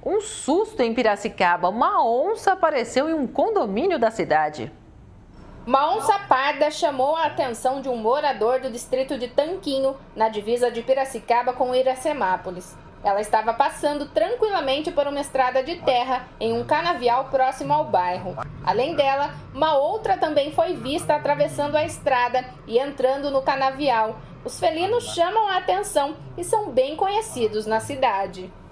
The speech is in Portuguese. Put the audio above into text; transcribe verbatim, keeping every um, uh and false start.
Um susto em Piracicaba. Uma onça apareceu em um condomínio da cidade. Uma onça parda chamou a atenção de um morador do distrito de Tanquinho, na divisa de Piracicaba com Iracemápolis. Ela estava passando tranquilamente por uma estrada de terra em um canavial próximo ao bairro. Além dela, uma outra também foi vista atravessando a estrada e entrando no canavial. Os felinos chamam a atenção e são bem conhecidos na cidade.